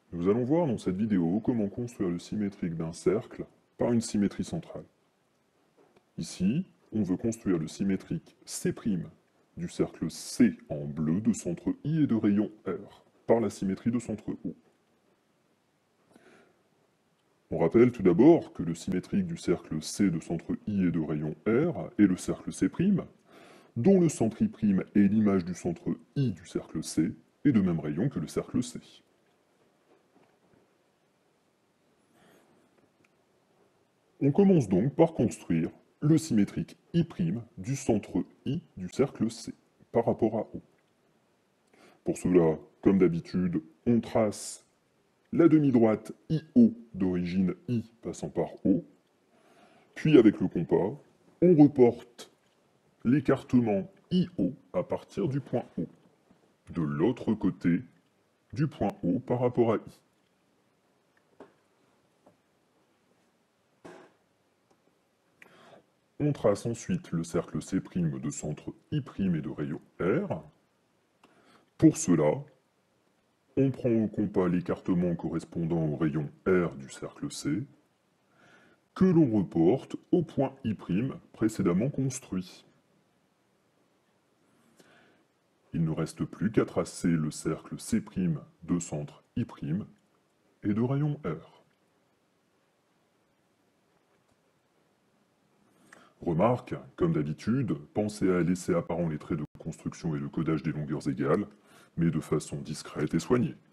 Nous allons voir dans cette vidéo comment construire le symétrique d'un cercle par une symétrie centrale. Ici, on veut construire le symétrique C' du cercle C en bleu de centre I et de rayon R par la symétrie de centre O. On rappelle tout d'abord que le symétrique du cercle C de centre I et de rayon R est le cercle C', dont le centre I' est l'image du centre I du cercle C et de même rayon que le cercle C. On commence donc par construire le symétrique I' du centre I du cercle C par rapport à O. Pour cela, comme d'habitude, on trace la demi-droite IO d'origine I passant par O, puis avec le compas, on reporte l'écartement IO à partir du point O, de l'autre côté du point O par rapport à I. On trace ensuite le cercle C' de centre I' et de rayon R. Pour cela, on prend au compas l'écartement correspondant au rayon R du cercle C, que l'on reporte au point I' précédemment construit. Il ne reste plus qu'à tracer le cercle C' de centre I' et de rayon R. Remarque, comme d'habitude, pensez à laisser apparents les traits de construction et le codage des longueurs égales, mais de façon discrète et soignée.